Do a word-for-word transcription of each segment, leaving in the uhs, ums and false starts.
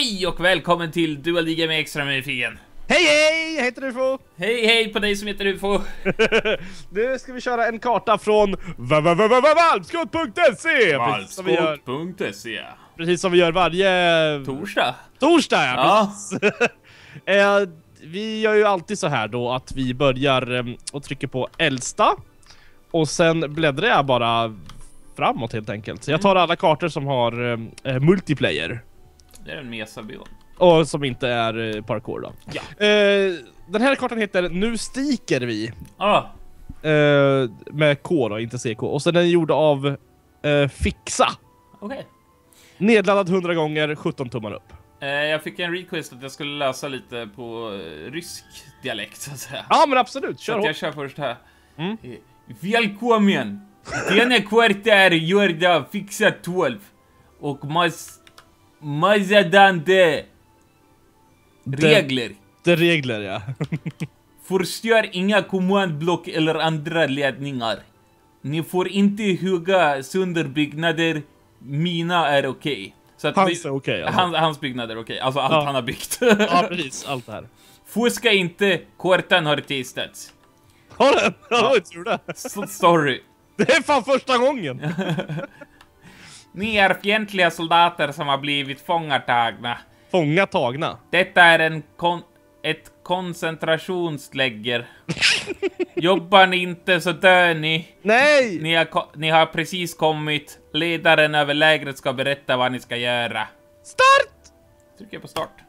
Hej och välkommen till Dual Liga med Extra med Figen. Hej hej, jag heter Ufo. Hej hej på dig som heter Ufo. Nu ska vi köra en karta från valpskott punkt se. valpskott punkt se. Precis som vi gör varje torsdag. Torsdag, ja. Ja. eh, vi gör ju alltid så här då att vi börjar eh, och trycker på äldsta. Och sen bläddrar jag bara framåt helt enkelt. Så jag tar alla kartor som har eh, multiplayer. Det är en mesabion. Och som inte är eh, parkour då. Ja. Eh, den här kartan heter Nu stiker vi. Ah. Eh, med K då, inte C K. Och sen är den gjord av eh, Fixa. Okej. Okay. Nedladdad hundra gånger, sjutton tummar upp. Eh, jag fick en request att jag skulle läsa lite på eh, rysk dialekt så att säga. Ja men absolut, kör så att jag hårt. kör först här. Mm. Eh, Välkommen! Denna kvart är gjord av Fixa tolv. Och mas... Mazadande regler. Det är regler, ja. Förstör inga kommandblock eller andra ledningar. Ni får inte hugga sönder byggnader. Mina är okej. Okay. Hans är okej. Okay, alltså. hans, hans byggnader är okej. Okay. Alltså allt ja. han har byggt. Ja, precis. Allt det här. Fuska inte. Kortan har testats. Har den? Ja, jag tror det. So sorry. Det är fan första gången. Ni är fientliga soldater som har blivit fångatagna. Fångatagna? Detta är en kon ett koncentrationsläger. Jobbar ni inte så dör ni. Nej! Ni har, ni har precis kommit. Ledaren över lägret ska berätta vad ni ska göra. Start! Trycker på start.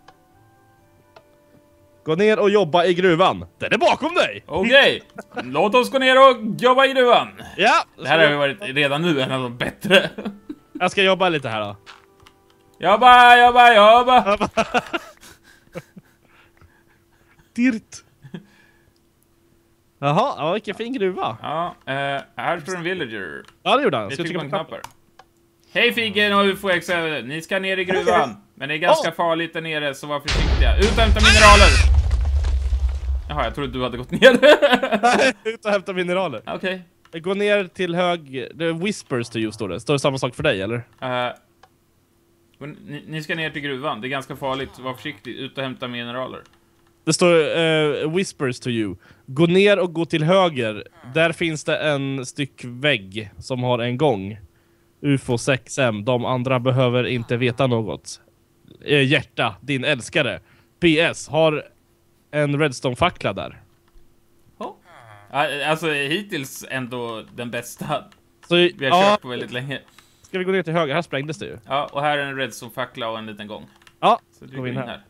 Gå ner och jobba i gruvan. Den är bakom dig! Okej, okay. Låt oss gå ner och jobba i gruvan. Ja! Det här har ju varit redan nu en av de bättre. Jag ska jobba lite här då. Jobba, jobba, jobba. Dirt. Jaha, ja, vilken fin gruva. Ja, uh, här står en villager. Ja, det gjorde han. Jag ska trycka trycka på knappar. Hej Figen och U F O X. Ni ska ner i gruvan. Men det är ganska oh. farligt där nere, så var försiktiga. Ut och hämta mineraler. Jaha, jag trodde du hade gått ner. Ut och hämta mineraler. Okej. Okay. Gå ner till hög... Det whispers to you, står det. Står det samma sak för dig, eller? Uh, ni, ni ska ner till gruvan. Det är ganska farligt. Var försiktig. Ut och hämta mineraler. Det står uh, whispers to you. Gå ner och gå till höger. Där finns det en styck vägg som har en gång. U F O sex M. De andra behöver inte veta något. Uh, hjärta, din älskare. P S. Har en redstone-fackla där. Oh. Alltså hittills ändå den bästa Så, vi har ja, kört på väldigt länge. Ska vi gå ner till höger? Här sprängdes det ju. Ja, och här är en redstone-fackla och en liten gång. Ja, så går vi in här. här.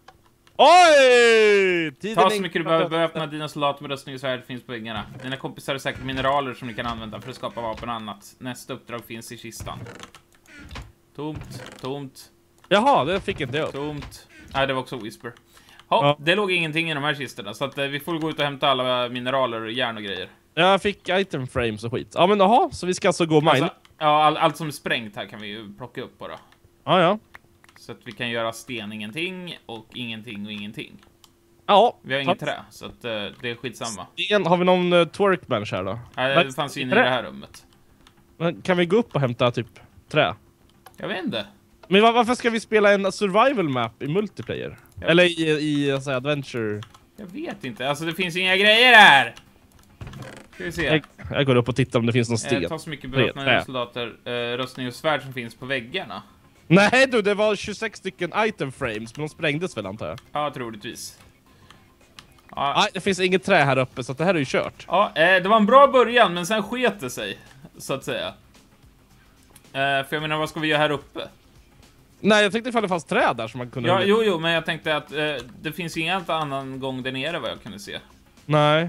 Oj! Tiden Ta så mycket du behöver beväpna dina soldater med röstning och svärd finns på väggarna. Dina kompisar har säkert mineraler som ni kan använda för att skapa vapen och annat. Nästa uppdrag finns i kistan. Tomt, tomt. Jaha, det fick inte jag upp. Tomt. Nej, det var också whisper. Ha, ja. Det låg ingenting i de här kistorna, så att eh, vi får gå ut och hämta alla mineraler och järn och grejer. Jag fick item frames och skit. Ja, men jaha, så vi ska alltså gå mine. Alltså, ja, all, allt som är sprängt här kan vi ju plocka upp bara. Ja, ja. Så att vi kan göra sten ingenting och ingenting och ingenting. Ja. Vi har inget trä, så att uh, det är skitsamma. Sten, har vi någon uh, twerkbench här då? Nej, det fanns ju inne i det här rummet. Men kan vi gå upp och hämta typ trä? Jag vet inte. Men var, varför ska vi spela en survival map i multiplayer? Jag Eller i, i alltså, adventure? Jag vet inte, alltså det finns inga grejer här. Ska vi se. Jag, jag går upp och tittar om det finns någon sten. Jag tar så mycket beväpnade soldater, uh, röstning och svärd som finns på väggarna. Nej du, det var tjugosex stycken item frames, men de sprängdes väl antar jag? Ja, troligtvis. Ja. Nej, det finns inget trä här uppe, så det här är ju kört. Ja, eh, det var en bra början, men sen sket det sig, så att säga. Eh, för jag menar, vad ska vi göra här uppe? Nej, jag tänkte ifall det fanns träd där som man kunde... Ja, jo, jo, men jag tänkte att eh, det finns ingen annan gång där nere vad jag kunde se. Nej.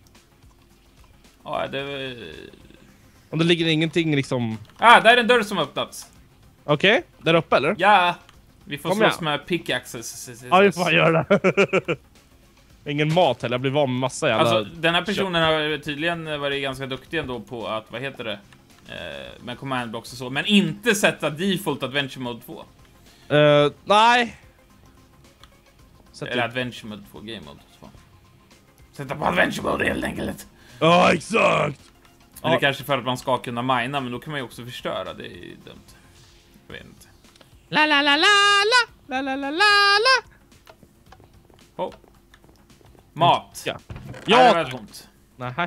Ja, det... Om det ligger ingenting liksom... Ah, där är en dörr som öppnats. Okej, okay. Där uppe eller? Ja, vi får Kom slåss igen. med pickaxes. Ja, vi får göra det. Ingen mat heller, jag blir van med massa jävla... Alltså, den här personen har tydligen varit ganska duktig ändå på att, vad heter det? Eh, med command blocks och så, men inte sätta default adventure mode två. Uh, nej. Sätta Eller adventure mode två, game mode två. Sätta på adventure mode helt enkelt. Ja, oh, exakt. Eller ja. Kanske för att man ska kunna mina, men då kan man ju också förstöra, det är dumt. Jag vet inte. La la la la la la la la la la. Oh. Mat. Ja. Ja, det Ja. var tomt. Nej.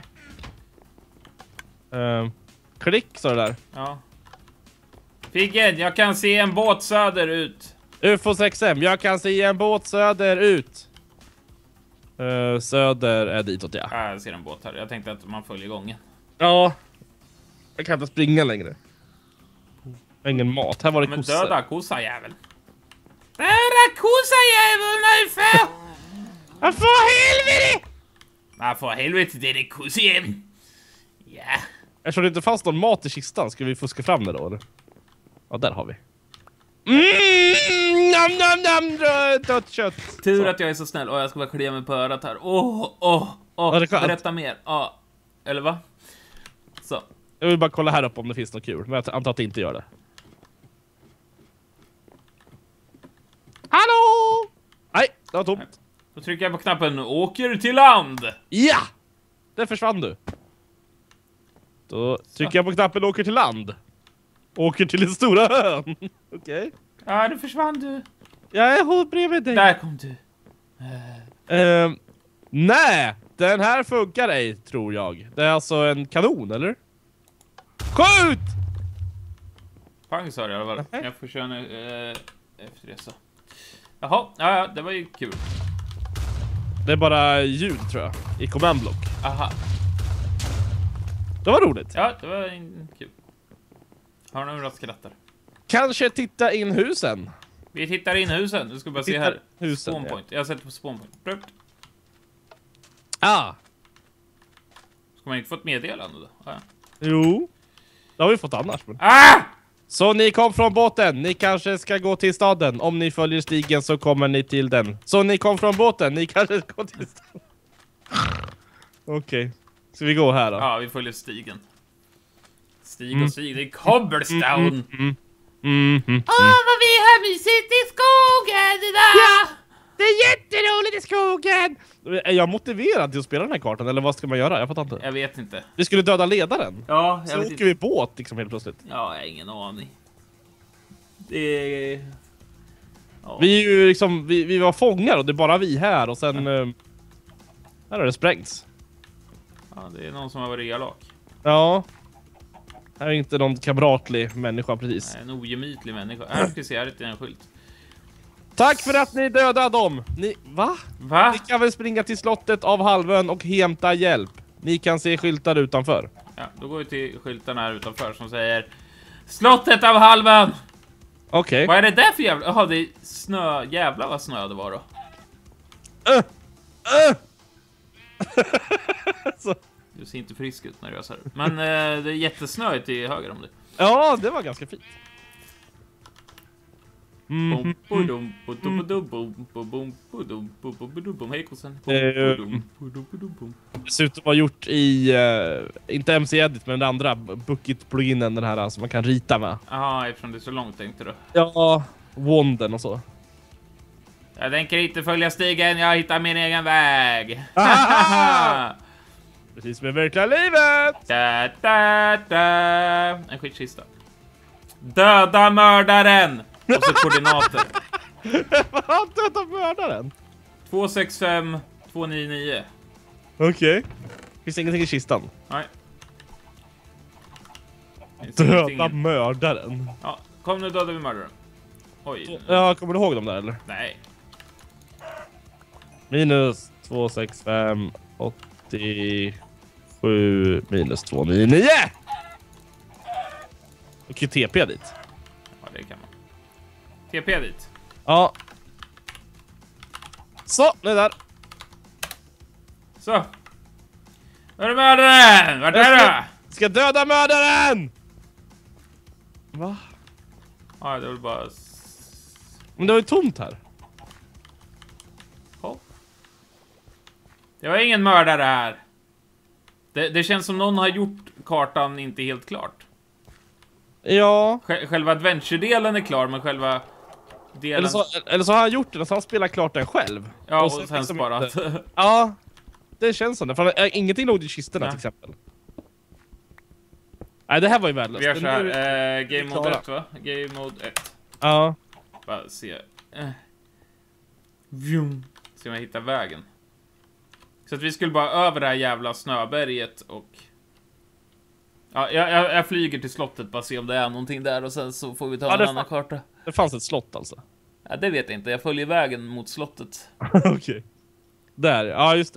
Um, klick så det där. Ja. Figgen, jag kan se en båt söderut. U F O sex M, jag kan se en båt söderut. Uh, söder är ditåt, ja. Ja, jag ser en båt här. Jag tänkte att man följer gången. Ja. Jag kan inte springa längre. Ingen mat. Här var det Men kossor. döda kossa jävel. Döda kossa jävel, nej för! Vad för helvete! Nej, för helvete, det är det kossa jävel. Ja. Eftersom det inte fanns någon mat i kistan, ska vi fuska fram det då, eller? Ja, där har vi. Mm, nam, nam, nam, dött kött. Tur Så. att jag är så snäll. Och jag ska bara klia mig på örat här. Åh, åh, åh. Ja, det är klart. Berätta mer. Ja. Eller va? Så. Jag vill bara kolla här uppe om det finns något kul. Men jag antar att det inte gör det. Hallå! Nej, det var tomt. Då trycker jag på knappen åker till land. Ja! Där försvann du. Då trycker jag på knappen åker till land. Åker till den stora ön. Okej. Okay. Ja, nu försvann du. Jag är håll bredvid dig. Där kom du. Uh, nej, den här funkar ej, tror jag. Det är alltså en kanon, eller? Skjut! Pang sa det i alla fall. Nej. Jag får köra nu eh, efter det så. Jaha, ja, ja, det var ju kul. Det är bara ljud, tror jag. I command block. Aha. Det var roligt. Ja, det var en, kul. Har några skrattar. Kanske titta in husen. Vi tittar in husen. Du ska bara se Tittar här. husen, Spawn point. Jag sätter på spawn point. Brukt. Ah, Ska man inte få ett meddelande då? Ja. jo. Det har vi fått annars. Men. Ah! Så ni kom från båten. Ni kanske ska gå till staden. Om ni följer stigen så kommer ni till den. Så ni kom från båten. Ni kanske ska gå till staden. Okej. Okay. Ska vi gå här då? Ja, vi följer stigen. Stig och stig. Det är cobblestone. Mm, mm, mm, mm. Åh, vad vi har mysigt i skogen idag! Ja! Det är jätteroligt i skogen! Är jag motiverad till att spela den här kartan? Eller vad ska man göra? Jag fattar inte. Jag vet inte. Vi skulle döda ledaren. Ja, jag Så vet åker inte. vi båt liksom helt plötsligt. Ja, jag har ingen aning. Det är... Ja. Vi är ju liksom, vi, vi var fångar och det är bara vi här och sen... Ja. Eh, här har det sprängts. Ja, det är någon som har varit elak. Ja. Här är inte någon kamratlig människa precis. Nej, en ogemytlig människa. Här ska vi se, här är en skylt. Tack för att ni dödade dem! Ni, va? Va? Ni kan väl springa till slottet av halvön och hämta hjälp. Ni kan se skyltar utanför. Ja, då går vi till skyltarna här utanför som säger Slottet av halvön! Okej. Okay. Vad är det där för jävla... Jaha, det är snö. Jävlar vad snö det var då. Uh, uh. Så. Du ser inte frisk ut när du gör så här. Men eh, det är jättesnöigt till höger om det. Ja, det var ganska fint. Bom, bodum, bodum, bodum, bom, bodum, bodum, bodum, bodum, bom. Hej kossen. Bom, Eh, bodum, bodum, bodum, bom. Dessutom var gjort i, uh, inte M C Edit, men den andra Bucket-pluginen, den här som man kan rita med. Jaha, eftersom det är så långt tänkte du. Ja, Wonden och så. Jag tänker inte följa stigen, jag hittar min egen väg. Precis som i verkliga livet! Da, da, da. En skitkista. Döda mördaren! Och så koordinater. Vad döda mördaren? två sex fem två nio nio. Okej. Okay. Finns ingenting i kistan? Nej. Finns Döda ingenting. mördaren. Ja, kom nu dödar vi mördaren. Oj. Ja, kommer du ihåg dem där eller? Nej. Minus två sex fem åttiosju minus två nio nio. Och ju T P dit. Ja, det kan man. T P dit. Ja. Så, nu är där. Så. Var är mördaren? Vart är du? Ska döda mördaren! Va? Ja, det är väl bara... Men det var ju tomt här. Hopp. Det var ingen mördare här. Det, det känns som någon har gjort kartan inte helt klart. Ja. Själva adventure-delen är klar, men själva delen... Eller så, eller så har han gjort det, så han spelar klart den själv. Ja, och, och sen, sen liksom sparat. inte... Ja, det känns som det. För äh, ingenting låg i kistorna Nej. till exempel. Nej, det här var ju värdelöst. Vi gör så här, Nu- eh, game klara. mode ett va? Game mode ett. Ja. Bara se. Eh. Vjum. Ska man hitta vägen. Så att vi skulle bara över det här jävla snöberget och... Ja, jag, jag, jag flyger till slottet, bara se om det är någonting där och sen så får vi ta Ja, en det annan fa- karta. Det fanns ett slott alltså. Ja, det vet jag inte. Jag följer vägen mot slottet. Okej. Okay. Där, ja just det.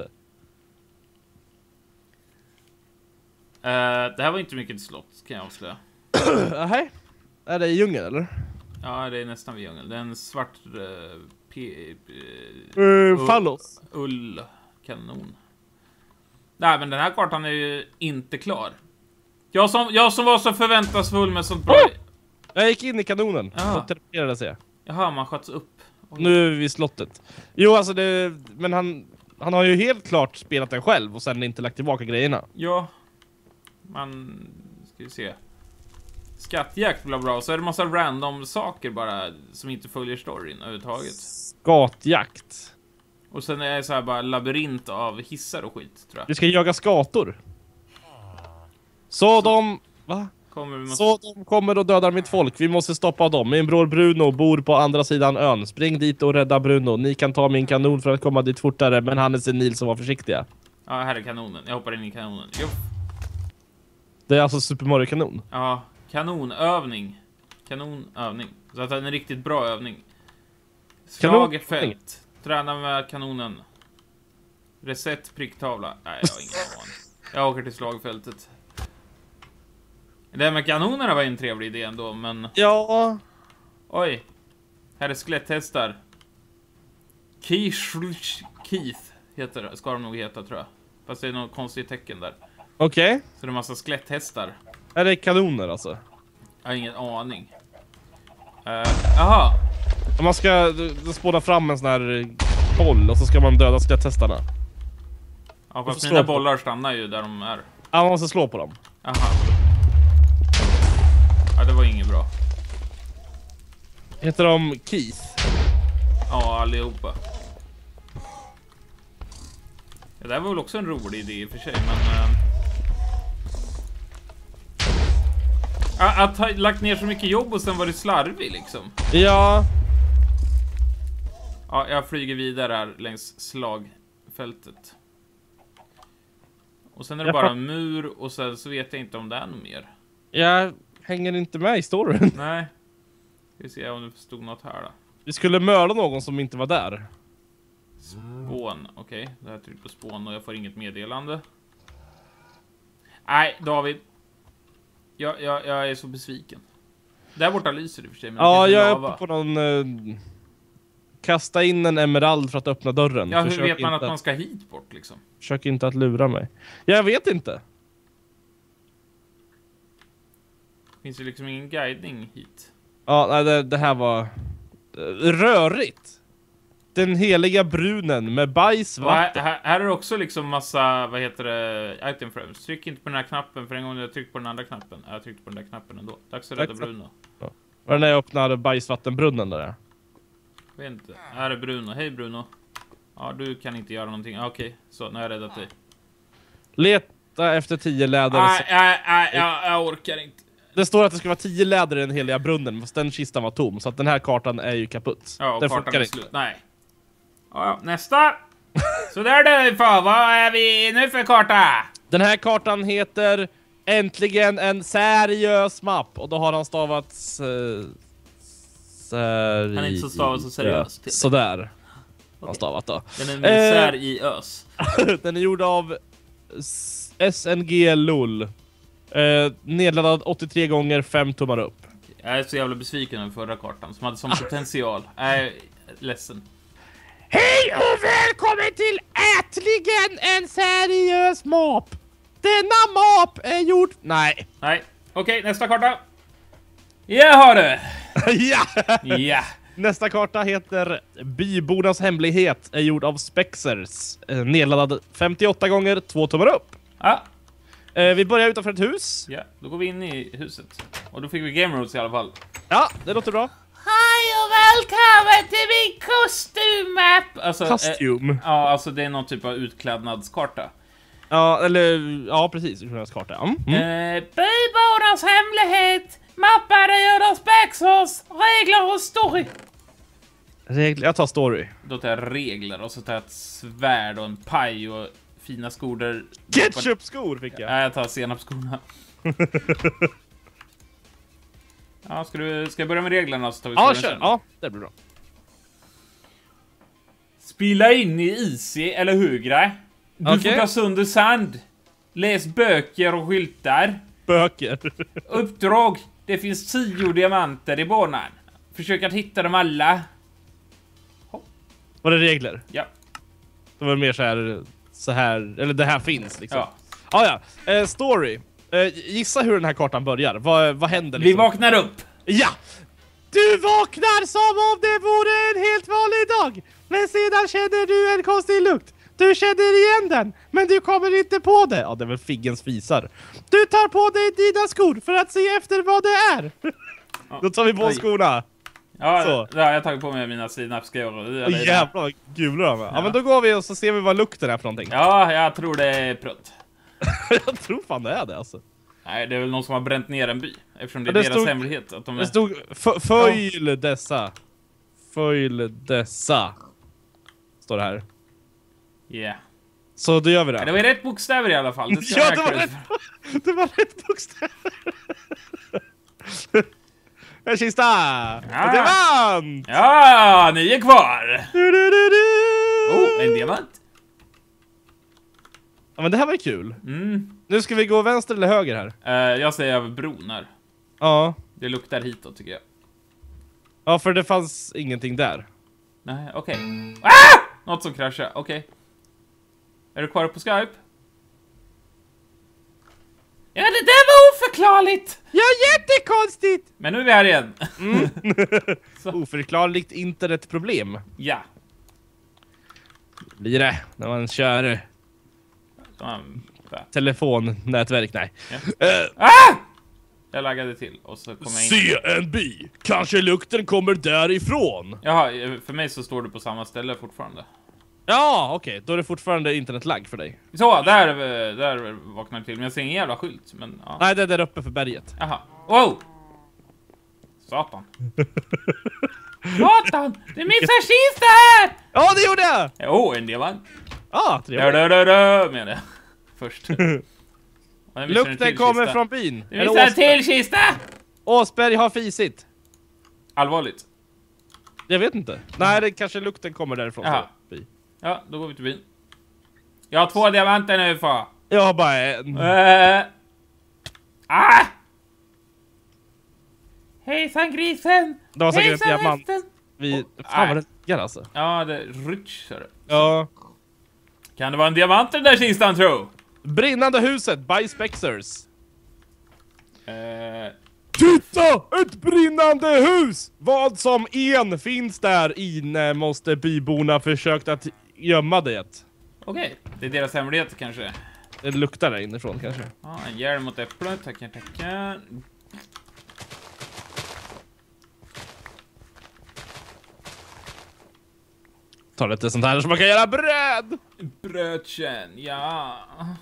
Uh, det här var inte mycket till slott, kan jag avslöja. Nej. Är det i djungeln eller? Ja, det är nästan vid djungel. Det är en svart... Uh, p- p- Uh, fallos. Ull. Kanon. Nej, men den här kartan är ju inte klar. Jag som, jag som var så förväntansfull med sånt bra... Oh! Jag gick in i kanonen. Ja. Och teleporterade sig. Jaha, man sköts upp. Oj. Nu är vi vid slottet. Jo, alltså det... Men han... Han har ju helt klart spelat den själv och sen inte lagt tillbaka grejerna. Ja. Man... Ska vi se. Skattjakt bla bla. Så är det massa random saker bara som inte följer storyn överhuvudtaget. Skatjakt. Och sen är det så här bara labyrint av hissar och skit, tror jag. Vi ska jaga skator. Så de... Va? Kommer vi måste... Så de kommer och dödar mitt folk. Vi måste stoppa dem. Min bror Bruno bor på andra sidan ön. Spring dit och rädda Bruno. Ni kan ta min kanon för att komma dit fortare. Men han är senil, så var försiktiga. Ja, här är kanonen. Jag hoppar in i kanonen. Jo. Det är alltså Super Mario-kanon. Ja, kanonövning. Kanonövning. Så att det är en riktigt bra övning. Slagfält. Träna med kanonen. Reset pricktavla. Nej, jag har ingen aning. Jag åker till slagfältet. Det här med kanonerna var en trevlig idé ändå, men... Ja. Oj. Här är skeletthästar. Keith Keith heter det. Ska de nog heta, tror jag. Fast det är något konstigt tecken där. Okej. Okay. Så det är en massa skeletthästar. Är det kanoner alltså? Jag har ingen aning. Uh, aha. Man ska spåna fram en sån här boll och så ska man döda skeletthästarna. Ja, fast mina bollar stannar ju där de är. Ja, man måste slå på dem. Aha. Ja, det var inget bra. Heter de Keith? Ja, allihopa. Ja, det här var väl också en rolig idé i och för sig, men... Äh, att ha lagt ner så mycket jobb och sen var det slarvig, liksom. Ja. Ja, jag flyger vidare här längs slagfältet. Och sen är det jag bara en mur och sen så vet jag inte om det är något mer. Jag hänger inte med i storyn. Nej. Ska vi se om det stod något här då. Vi skulle mörda någon som inte var där. Spån, okej. Okay. Det här trycker på spån och jag får inget meddelande. Nej, David. Jag, jag, jag är så besviken. Där borta lyser det för sig. Men ja, det jag är lava. uppe på någon... Uh, kasta in en emerald för att öppna dörren. Ja, hur Försök vet man inte, att man ska hit bort liksom? Försök inte att lura mig. Jag vet inte. Finns det liksom ingen guidning hit? Ja, nej, det, det här var... Uh, rörigt. Den heliga brunen med bajs, vatten. Här, här är det också liksom massa, vad heter det, item frames. Tryck inte på den här knappen för en gång jag tryckte på den andra knappen. Jag tryckte på den där knappen ändå. Dags att rädda Bruno. Ja. Var det när jag öppnade bajsvattenbrunnen där? Jag vet inte. Här är Bruno. Hej Bruno. Ja, du kan inte göra någonting. Okej, okay. Så nu har jag räddat dig. Leta efter tio läder. Nej, nej, nej, jag, jag orkar inte. Det står att det ska vara tio läder i den heliga brunnen, fast den kistan var tom. Så att den här kartan är ju kaputt. Ja, och den kartan funkar är inte. slut. Nej. Ja, ja, nästa. Så där är det för. Vad är vi nu för karta? Den här kartan heter Äntligen en seriös mapp. Och då har han stavat uh, seri... Han är inte så stavat så seriöst. Ja, sådär. Okay. Han stavat då. Den är med sär i ös. Den är gjord av S N G LOL. Uh, nedladdad åttiotre gånger, fem tummar upp. Jag är så jävla besviken över förra kartan som hade som potential. Jag är ledsen. Hej och välkommen till Äntligen en seriös map. Denna map är gjord... Nej. Nej. Okej, okay, nästa karta. Ja, har du. Ja. Ja. Nästa karta heter Bybornas hemlighet. Är gjord av Spexers. Nedladdad femtioåtta gånger, två tummar upp. Ja. Vi börjar utanför ett hus. Ja, då går vi in i huset. Och då fick vi game rules i alla fall. Ja, det låter bra. Hej och välkommen till min kostymmap! Alltså, Kostym? Eh, ja, alltså det är någon typ av utklädnadskarta. Ja, eller... Ja, precis. Utklädnadskarta. Mm. Mm. Eh, Bybornas hemlighet. Mappar är gjord av Spexers. Regler och story. Regler. Jag tar story. Då tar jag regler och så tar jag ett svärd och en paj och fina skor där... Ketchup-skor fick jag. Ja, jag tar senapsskorna. Ja, ska du ska jag börja med reglerna så tar vi Ja, storyn kör. sen? Ja, det blir bra. Spela in i Easy eller högre. Du Okej. får ta sönder sand. Läs böcker och skyltar. Böcker. Uppdrag. Det finns tio diamanter i banan. Försök att hitta dem alla. Var det regler? Ja. Det var mer så här, så här, eller det här finns liksom. Ja. Ah, ja, eh, story. Eh, gissa hur den här kartan börjar. Vad, vad händer Vi liksom? vaknar upp. Ja! Du vaknar som om det vore en helt vanlig dag. Men sedan känner du en konstig lukt. Du känner igen den, men du kommer inte på det. Ja, det är väl Figgens fisar. Du tar på dig dina skor för att se efter vad det är. Ja. Då tar vi på Oj. skorna. Ja, Så. där har jag tagit på mig mina synapsskor. Åh, jävlar, gula de är. Ja. Ja, men då går vi och så ser vi vad lukten är för någonting. Ja, jag tror det är prutt. Jag tror fan det är det alltså. Nej, det är väl någon som har bränt ner en by. Eftersom det är Ja, det deras stod- hemlighet. Att de är... Det stod f- följ dessa. Följ dessa. Står det här. Yeah. Så då gör vi Ja, det det. var rätt bokstäver i alla fall. Det ska Ja, jag det var credit rätt. för. Det var rätt bokstäver. En kista! Ja. Och diamant! Ja, ni är kvar! Du, du, du, du. Oh, en diamant. Ja, men det här var ju kul. Mm. Nu ska vi gå vänster eller höger här. Uh, jag säger över bron här. Ja. Det luktar hitåt tycker jag. Ja, för det fanns ingenting där. Nej, okej. Ah! Något som kraschar, okej. Är du kvar på Skype? Ja, det där var oförklarligt! Ja, jättekonstigt! Men nu är vi här igen. Oförklarligt internetproblem. Ja. Blir det när man kör Um, va? telefonnätverk? Nej. Ja. Eh, Ah! Jag laggade till och så kom jag in. Se en by. Kanske lukten kommer därifrån. Jaha, för mig så står du på samma ställe fortfarande. Ja, okej. Då är det fortfarande internetlagg för dig. Så, där, där vaknar jag till. Men jag ser ingen jävla skylt. Men, ja. Nej, det är där uppe för berget. Jaha. Wow! Satan. Satan! Det missar kista här! Ja, det gjorde jag! Jo, oh, en diamant. Ah, Dö, trevligt. dö, dö, dö, med det. Först. Och den missar en Lukten till kommer kista. från byn. Det Eller missar en Åsberg. till kista! Åsberg har fisit. Allvarligt. Jag vet inte. Nej, det kanske lukten kommer därifrån. Jaha. Så, by. Ja, då går vi till byn. Jag har två diamanter nu, far. Jag har bara en. Uh. Ah! Hejsan grisen! Det var säkert en Hejsan diamant. hästen! Vi... Oh, Fan vad nej. det ligger alltså. Ja, det rytcher. Ja. Kan det vara en diamant i den där kistan, tro? Brinnande huset by Spexers. Eh, Titta! Ett brinnande hus! Vad som en finns där inne måste byborna försökt att gömma det. Okej, det är deras hemlighet kanske. Det luktar där inifrån kanske. Ja, en hjälm mot äpplet, tackar, tackar. Ta lite sånt här så man kan göra bröd! Brötchen, ja.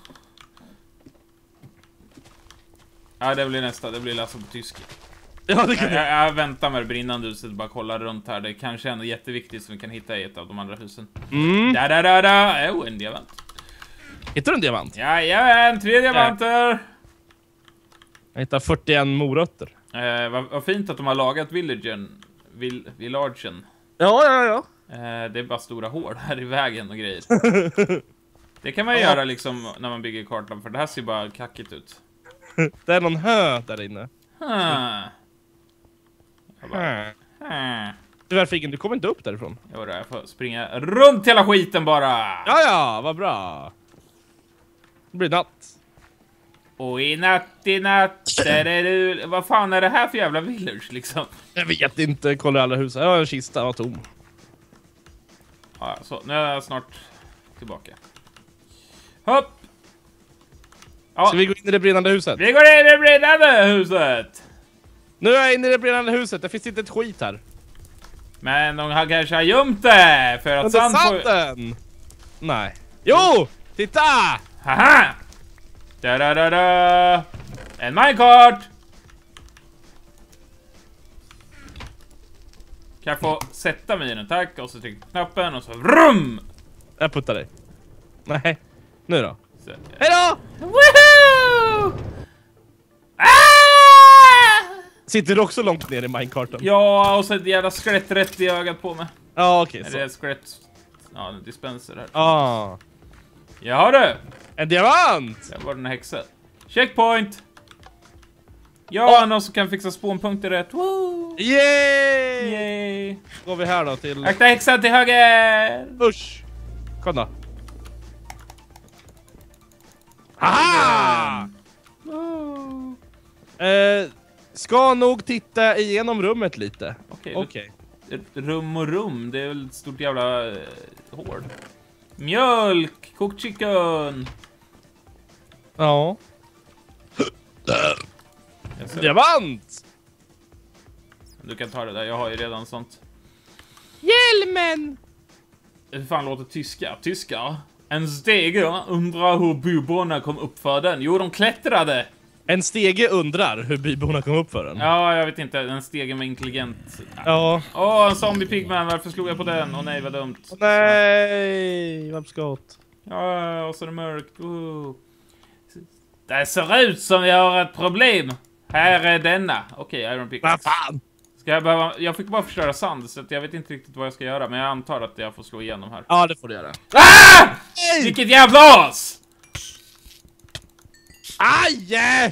Ja, det blir nästa, det blir läsa på tysk. Ja, det kan Jag, jag. jag, jag väntar med det brinnande huset, bara kolla runt här. Det kanske är något jätteviktigt som vi kan hitta i ett av de andra husen. Mm. Da da da da, oh, en diamant. Hittar du en diamant? Jajamän, tre diamanter. Jag hittar fyrtioen morötter. Eh, vad, vad fint att de har lagat villagen. Vill, villagen. Ja, ja, ja. Eh, det är bara stora hål här i vägen och grejer. Det kan man ju Ja. göra liksom när man bygger kartan, för det här ser bara kackigt ut. Det är någon hö där inne. Hmm. Jag bara, Hö. hmm. Tyvärr Figgen, du kommer inte upp därifrån. Jo då, jag får springa runt hela skiten bara. Ja, ja, vad bra. Det blir natt. Och i natt, i natt, där är du. Vad fan är det här för jävla village liksom? Jag vet inte, kolla alla hus. Ja, en kista var tom. Ja, så, nu är jag snart tillbaka. Hopp! Ja, Ska vi gå in i det brinnande huset? vi går in i det brinnande huset! Nu är jag inne i det brinnande huset, det finns inte ett skit här. Men de har kanske har gömt det för att Under sand får... sanden! Nej. Jo! Titta! Haha! Da da da da! En minecart! Kan jag få sätta mig i den? Tack. Och så trycker jag på knappen och så vrum! Jag puttar dig. Nej. Nu då. Så, Hej då! Woohoo! Ah! Sitter du också långt ner i minecarten? Ja, och så ett jävla skelett rätt i ögat på mig. Ja, okej. Är så. det ett skelett? Ja, en dispenser här. Ah. Jaha du! En diamant! Där var den häxa. Checkpoint! Ja, oh. Någon som kan fixa spånpunkter rätt. Woo! Yay! Yay! Går vi här då till... Akta häxan till höger! Usch! Kom då. Aha! Oh. Eh, ska nog titta igenom rummet lite. Okej. Okej. Okay. Rum och rum, det är väl ett stort jävla eh, hård. Mjölk! Cooked chicken! Ja. Diamant! Du kan ta det där, jag har ju redan sånt. Hjälmen! Hur fan låter tyska? Tyska? En stege, undrar hur byborna kom upp för den. Jo, de klättrade! En stege undrar hur byborna kom upp för den. Ja, jag vet inte. En stege med intelligent. Ja. Åh, oh, en zombie pigman. Varför slog jag på den? Åh oh, nej, vad dumt. Oh, nej, vad skott. Ja, och så är det mörkt. Oh. Det ser ut som vi har ett problem. Här är denna. Okej, okay, Iron Pick. Vad fan? Ska jag behöva... Jag fick bara förstöra sand, så att jag vet inte riktigt vad jag ska göra. Men jag antar att jag får slå igenom här. Ja, det får du göra. Ah! Nej! Vilket jävla as! Aj!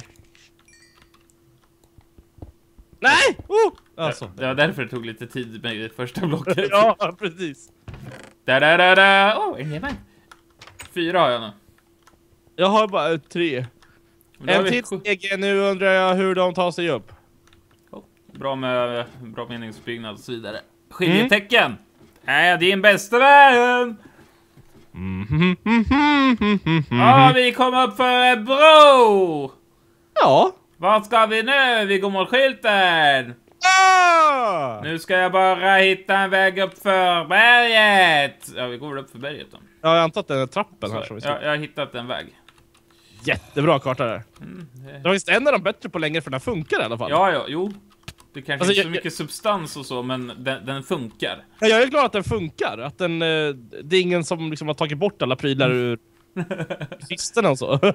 Nej! Oh! Alltså. Det var därför det tog lite tid med det första blocket. Ja, precis. Da da da da. Åh, en jävla. Fyra har jag nu. Jag har bara tre. En till stege, nu undrar jag hur de tar sig upp. Oh, bra med bra meningsbyggnad och så vidare. Skiljetecken. Mm. Är din bästa vägen. Mm. Mm. Ja, vi kommer upp för en bro. Ja. Vart ska vi nu? Vi går mot skylten. Ah! Nu ska jag bara hitta en väg upp för berget. Ja, vi går upp för berget då. Ja, jag har antar att det är trappen här som vi står. Ja, jag har hittat en väg. Jättebra karta där. Mm, det... det var just en av de bättre på länge för den funkar i alla fall. Ja, ja, jo. Det kanske alltså, inte är så jag, mycket substans och så, men den, den funkar. Ja, jag är glad att den funkar. Att den, eh, det är ingen som liksom har tagit bort alla prylar ur kisterna och så. eh,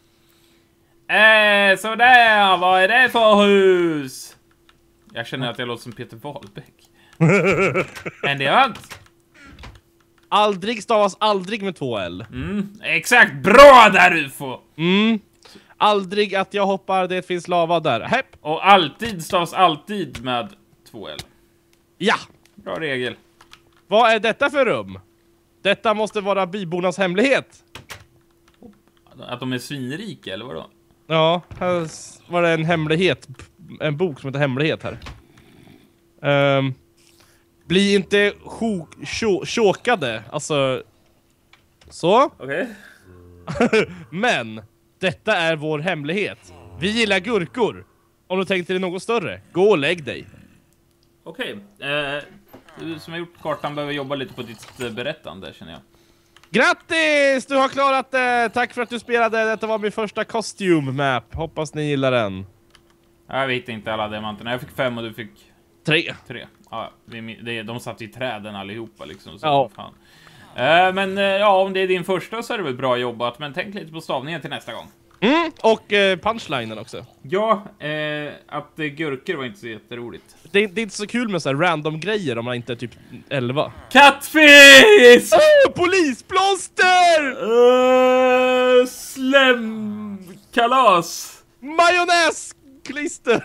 sådär, vad är det för hus? Jag känner att jag låter som Peter Wahlbeck. En diamant. Aldrig stavas aldrig med två L. Mm, exakt, bra där U F O. Mm. Aldrig att jag hoppar, det finns lava där. Hepp. Och alltid stavas alltid med två L. Ja. Bra regel. Vad är detta för rum? Detta måste vara bybornas hemlighet. Att de är svinrika, eller vadå? Ja, här var det en hemlighet. En bok som heter Hemlighet här. Um, bli inte chokade. Alltså... Så. Okej. Okay. Men... Detta är vår hemlighet. Vi gillar gurkor. Om du tänkte dig något större, gå och lägg dig. Okej. Okay. Eh, du som har gjort kartan behöver jobba lite på ditt eh, berättande, känner jag. Grattis! Du har klarat det. Tack för att du spelade. Detta var min första costume map. Hoppas ni gillar den. Jag vet inte alla diamanterna. Jag fick fem och du fick... Tre. Tre. Ja, det, de satt i träden allihopa liksom. Så ja. Fan. Uh, men uh, ja, om det är din första så är det väl bra jobbat. Men tänk lite på stavningen till nästa gång. Mm, och uh, punchlinen också. Ja, uh, att uh, gurkor var inte så jätteroligt. Det, det är inte så kul med så här random grejer om man inte är typ elva. Kattfisk! Oh, polisplåster! Uh, Slemkalas! Majonnäsklister!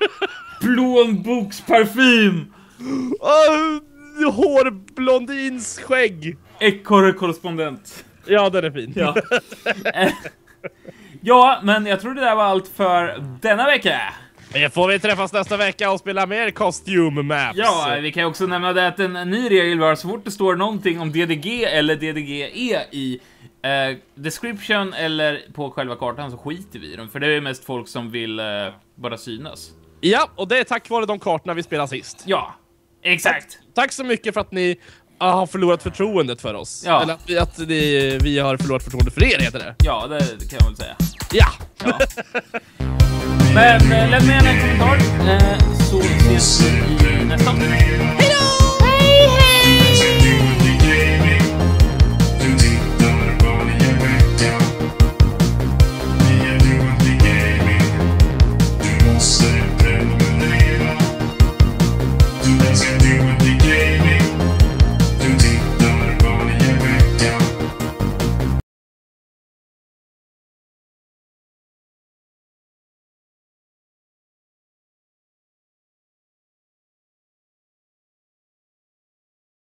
Plånboksparfym! Uh, hårblondins skägg! Ekorre-korrespondent. Ja, den är fin. Ja. Ja, men jag tror det där var allt för denna vecka. Jag får vi träffas nästa vecka och spela mer costume maps. Ja, vi kan också nämna det att en ny regel var så fort det står någonting om D D G eller D D G E i eh, description eller på själva kartan så skiter vi i dem. För det är mest folk som vill eh, bara synas. Ja, och det är tack vare de kartorna vi spelar sist. Ja, exakt. Tack, tack så mycket för att ni har förlorat förtroendet för oss. Ja. Eller att, vi, att ni, vi har förlorat förtroende för er, heter det. Ja, det, det kan jag väl säga. Ja. Ja. Men äh, lämna gärna en kommentar, äh, så ses vi i nästa.